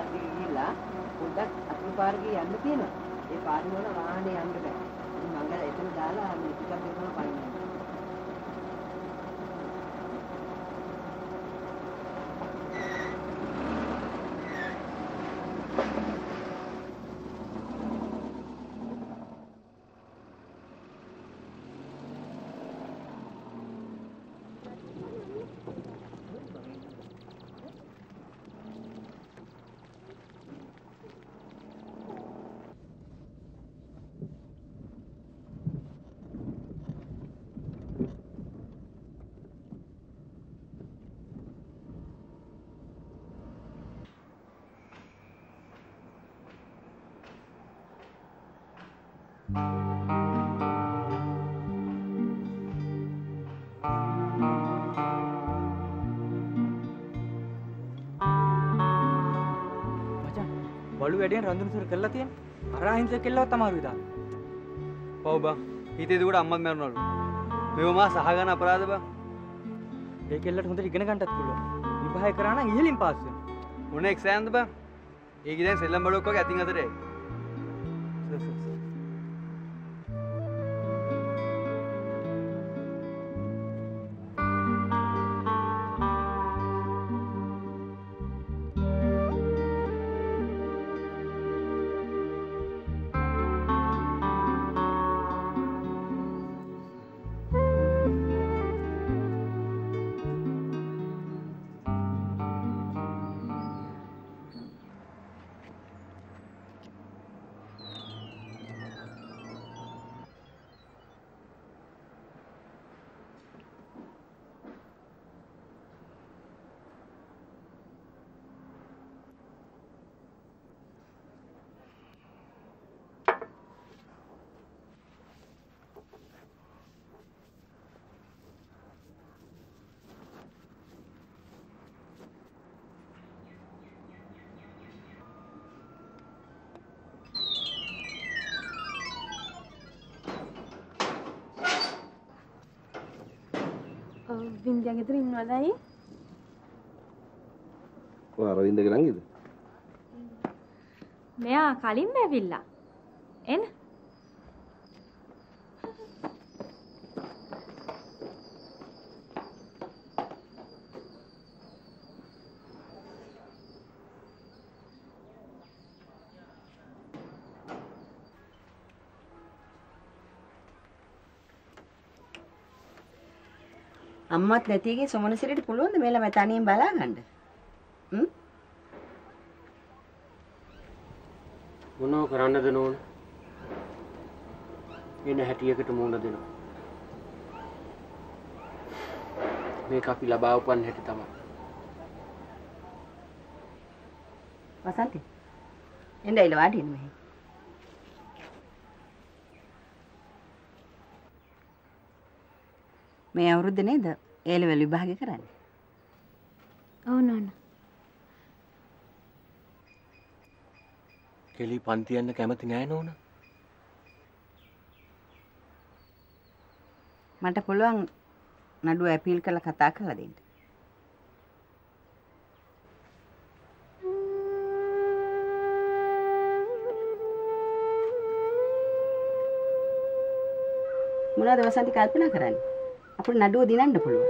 දිග ගිහිල්ලා පොඩ්ඩක් අතුරු පාර ගිහින් යන්න තියෙනවා. ඒ පාරේ වල වාහනේ යන්න බෑ. ඉතින් මං එතන දාලා මේ ටිකක් දෙකම පයින් යනවා. වලු වැඩෙන් රඳුනසුර කරලා තියෙන අර අහිංසක කෙල්ලවත් අමාරුයි දාන්න. පව් බං. හිතේදී උඩ අම්මත් මැරුණලු. මේව මා සහගන අපරාධ බං. ඒ කෙල්ලට හොඳට ඉගෙන ගන්නත් පුළුවන්. විභාගය කරා නම් ඉහළින් පාස් වෙනවා. මොන එක්සෑම්ද බං? ඒකේ දැන් සෙල්ලම් බඩුවක් වගේ අතින් අතට එයි. වින්දියා ගෙදර ඉන්නවද අයියේ? ඔය අරවින්දගේ ළඟද? මෙයා කලින්ම ඇවිල්ලා. එන්න. අම්මත් නැතිගේ සොමනසිරට පුළුවන්ද මේ ළමයි තනියෙන් බලා ගන්න? මොනව කරන්නද නෝන? එන හැටියකට මුණ දෙනවා. මේක අපි ලබා උපන් හැටි තමයි. වසන්ති. එන්නයිල වාඩි වෙන්න මෙහෙ. මේ අවුරුද්ද නේද? ඒ ලෙවල් විභාගය කරන්නේ. ඔව් නෝනා. කෙලි පන්ති යන්න කැමති නෑ නෝනා. මට පුළුවන් නඩුව ඇපීල් කරලා කතා කරලා දෙන්න. මොනවද වසන්ති කල්පනා කරන්නේ? අපිට නඩුව දිනන්න පුළුවන්.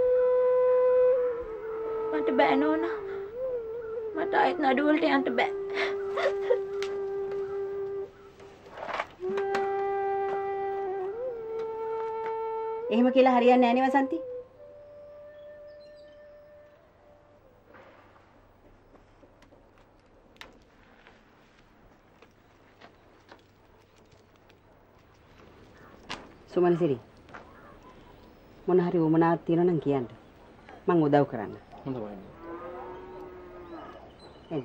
මට බෑ නෝනා. මට ආයෙත් නඩුව වලට යන්න බෑ. එහෙම කියලා හරියන්නේ නැහැ නේ වසන්ති. සුමනසිරි මොන හරි උමනාවක් තියෙනවා නම් කියන්න. මං උදව් කරන්න. හොඳයි. එන්න.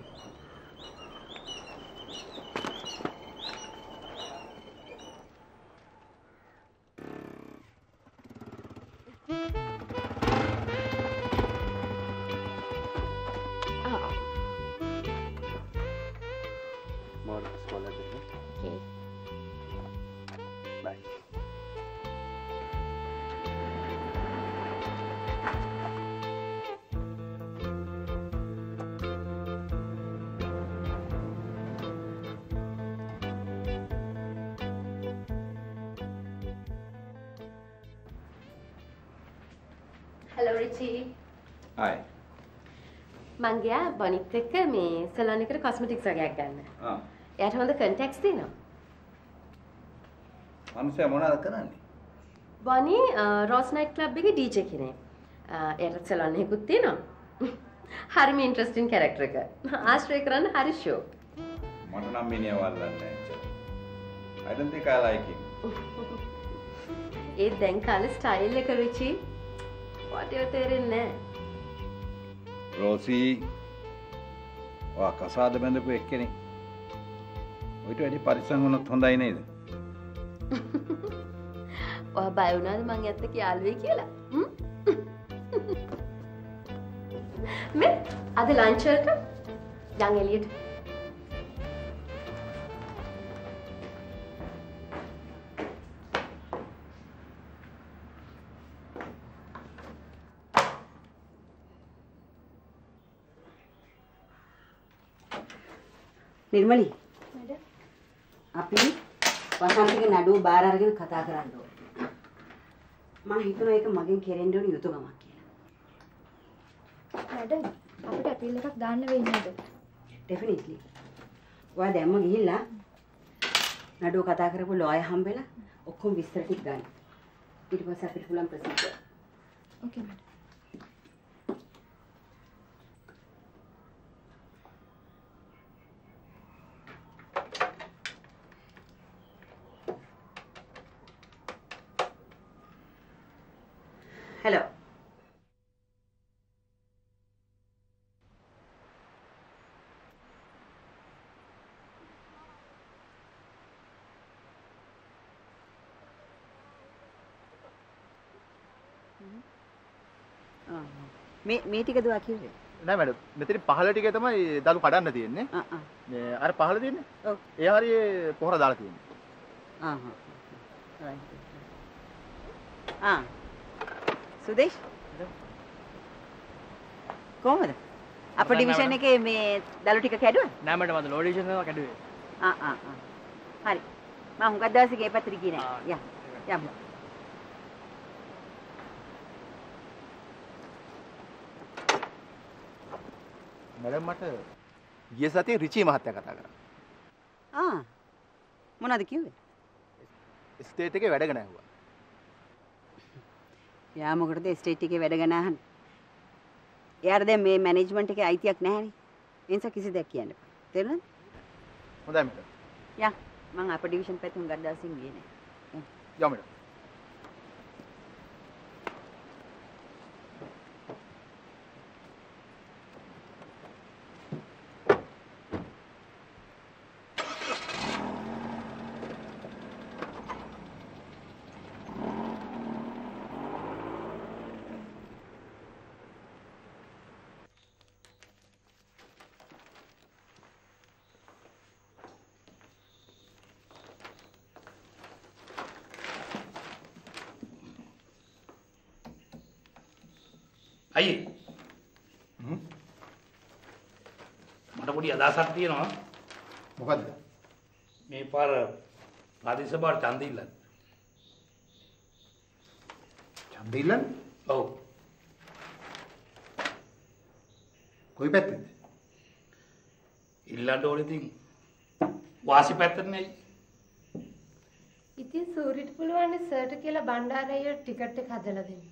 Hello Richie. Hi. මං ගියා බොනිත් එක්ක මේ සලෝන් එකට කොස්මෙටික්ස් වගේක් ගන්න. එයාට හොඳ කන්ටැක්ට්ස් තියෙනවා. මනුස්සයා මොනවද කරන්නේ? බොනි රෝස් නයිට් ක්ලබ් එකේ DJ කෙනෙක්. එයාට සලෝන් එකකුත් තියෙනවා. හරිම ඉන්ටරෙස්ටිං කැරක්ටර් එක. ආශ්‍රය කරන්න හරි ෂෝ. මට නම් මිනිහව අල්ලන්නේ නැහැ. I don't think I like him. ඒ දැන් කාලේ ස්ටයිල් එක රිචි. වාටිය තේරෙන්නේ නැහැ. රෝසි වා කසාද බඳපු එක්කෙනෙක්. ඔයිට වැඩි පරිස්සම් වුණොත් හොඳයි නේද? ඔයා බය වුණාද මං ඇත්ත යාළුවෙක් කියලා? මේ අද ලන්ච් එකට යන් එළියට. නිර්මලි අපි වසන්තගේ නඩුව බාර අරගෙන කතා කරන්න ඕනේ. මම හිතනවා ඒක මගෙන් කෙරෙන්න ඕන යුතුයකමක් කියලා. මැඩම් අපිට අපීල් එකක් දාන්න වෙන්නේ නේද? ඩෙෆිනිට්ලි. ඔයා දැම්ම ගිහිල්ලා නඩුව කතා කරපු ලෝයර් හම්බෙලා ඔක්කොම විස්තර ටික ගන්න. ඊට පස්සේ අපිට පුළුවන් ප්‍රොසීඩ් කරන්න. Okay madam. Hello. මේ ටික දුවා කිව්වේ. නෑ මැඩම් මෙතන පහළ ටිකේ තමයි දළු කඩන්න තියෙන්නේ. මේ අර පහළ තියෙන්නේ. ඔව්. ඒ හරියේ පොහොර දාලා තියෙන්නේ. සුදේශ් කොහමද? අප ඩිවිෂන් එකේ මේ දළු ටික කැඩුවා? නෑ මට මම ලෝඩේෂන් එක කැඩුවේ. හරි. මම හුඟක් දවසේ ගේ පැත්තට ගියේ නෑ. යමු. මැඩම් මට ගිය සතියේ රිචි මහත්තයා කතා කරා. මොනවද කිව්වේ? ස්ටේට් එකේ වැඩ ගන්න ඇහුවා. යා මොකටද ස්ටේට් එකේ වැඩ ගන්න අහන්නේ? එයාට දැන් මේ මැනේජ්මන්ට් එකේ අයිතියක් නැහැනේ. ඒ නිසා කිසි දෙයක් කියන්න බෑ. තේරුණාද? හොඳයි මට. යා මම අප ඩිවිෂන් පැත්තෙන් හුඟක් දවසින් ගියේ නෑ. යමු මට. අයියේ මට පොඩි අදහසක් තියෙනවා. මොකද්ද? මේ පාර ප්‍රාදේශ සභාවට ඡන්ද ඉල්ලන්න. ඡන්ද ඉල්ලන්න? ඔව්. කොයි පැත්තෙන්ද? ඉල්ලන්න ඕනේ ඉතින් වාසි පැත්තටනේ අයියේ. ඉතින් සූරිට පුළුවන් සර්ට කියලා බණ්ඩාරයේ ටිකට් එක හදලා දෙන්න.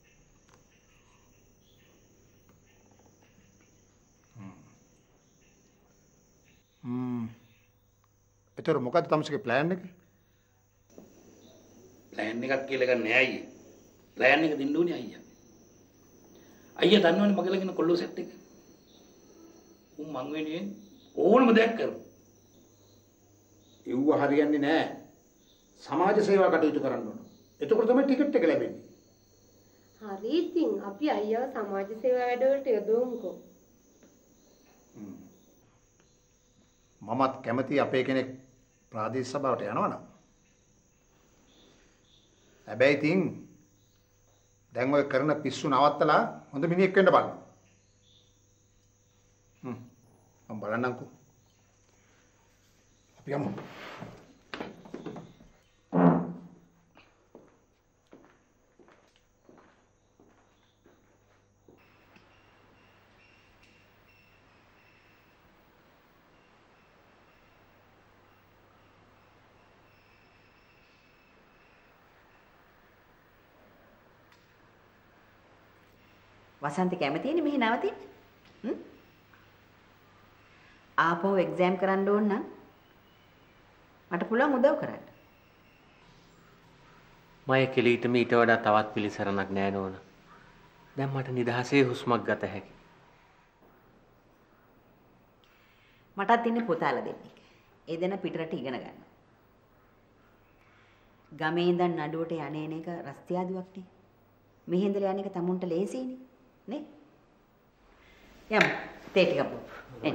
ඒතර මොකද්ද තමසගේ ප්ලෑන් එක? ප්ලෑන් එකක් කියලා එකක් නෑ අයියේ. ප්ලෑන් එක දෙන්න ඕනේ අයියා. අයියා දන්නවනේ මගේ ළඟ ඉන්න කොල්ලෝ සෙට් එක. උන් මං වෙනුවෙන් ඕනම දෙයක් කරමු. ඒව හරියන්නේ නෑ. සමාජ සේවා කටයුතු කරන්න ඕන. එතකොට තමයි ටිකට් එක ලැබෙන්නේ. හරි ඉතින් අපි අයියව සමාජ සේවා වැඩවලට යොදවමුකෝ. මමත් කැමති අපේ කෙනෙක් ප්‍රාදේශ සභාවට යනවනම්. හැබැයි ඉතින් දැන් ඔය කරන පිස්සු නවත්තලා හොඳ මිනිහෙක් වෙන්න බලන්න. මම බලන්නම්කෝ. අපි යමු. වසන්ත කැමතිනේ මෙහි නවතින්න. ආපහු එක්සෑම් කරන්න ඕන නම් මට පුළුවන් උදව් කරන්න. මය කෙලීටම ඊට වඩා තවත් පිළිසරණක් නෑ නෝන. දැන් මට නිදහසේ හුස්මක් ගත හැකි. මටත් ඉන්නේ පුතාලා දෙන්නෙක්. ඒ දෙන පිටරට ඉගෙන ගන්න. ගමේ ඉඳන් නඩුවට යන්නේන එක රස්තියාදුවක් නේ. මෙහි ඉඳලා යන්න එක තමුන්ට ලේසියිනේ නේ. යමු තේ ටිකක් බොමු. එන්න.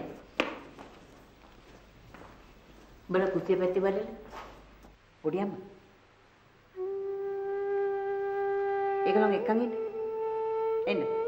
බල කුස්සිය පැත්තේ බලන්න. පොඩි අම්මා. ඒගොල්ලෝ එක්කන් ඉන්න. එන්න.